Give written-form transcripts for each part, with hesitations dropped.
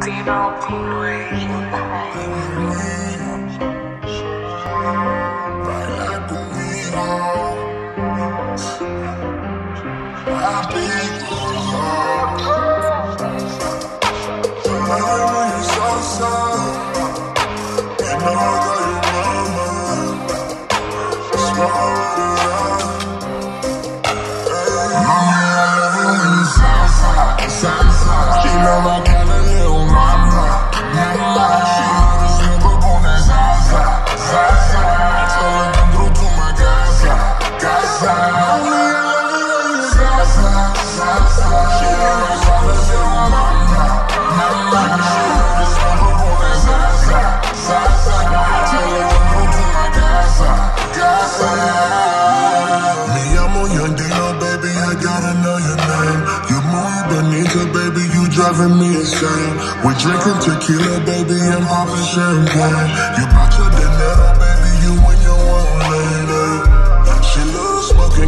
Driving me insane. We drinking tequila, baby, and popping champagne. You brought your dinero, baby, you and your one lady. She loves smoking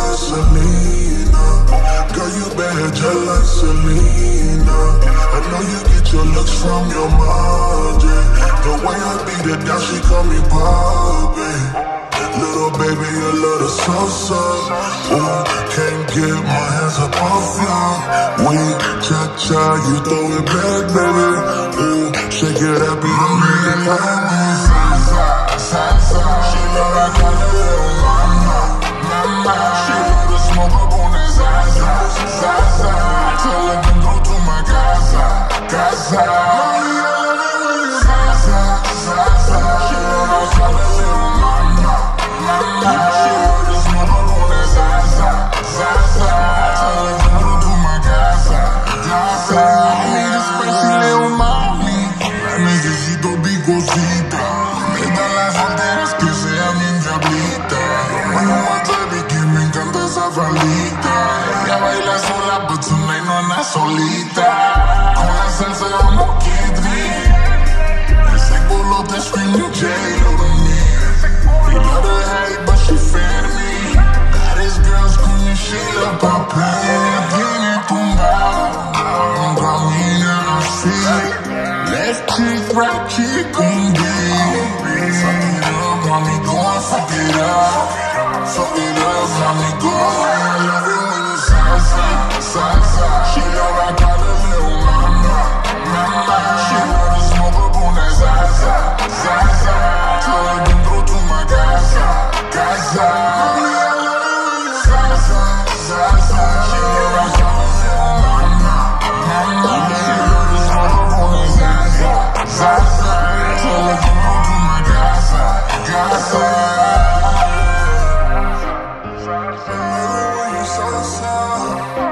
gasoline. Girl, you better just like Selena. I know you get your looks from your mom, yeah. The way I beat it down, she call me Bobby. Little baby, a little salsa. Ooh, can't get my hands up off you. We cha-cha, you throw it back, baby. Ooh, shake it up, you don't need it like me. Salsa, salsa. She love that kind of little mama, mama. She love to smoke up on that salsa, salsa. I tell her to go to my casa, casa. Mommy, I love it when you salsa, salsa. She love that kind of little mama, mama. She love to smoke up on that salsa, salsa. I tell her to go to my casa, casa. I need a spicy little mami. La necesito picosita. Me da las solteras que sean bien diablita. Bueno, baby, que me encanta esa faldita. Ella baila sola, but tonight no anda solita. Con la salsa vamos get me. Ese bolote screaming J-Lo to me. We love her hate, but she fan me. Baddest girl screaming she love Papi. Tiene tumbado, no camina así. Left cheek, right cheek, con D. Fuck it up, mommy, go and fuck it up. Fuck it up, mommy, go. I love it when you salsa, salsa. She love that kind of little mama, mama. She love to smoke up on that salsa, salsa. Tell her to go to my casa, casa. Mommy, I love it when you salsa, salsa. She love that kind of little mama, mama. She love to smoke up on that salsa, salsa. Tell her to go to my casa, casa. Salsa, salsa.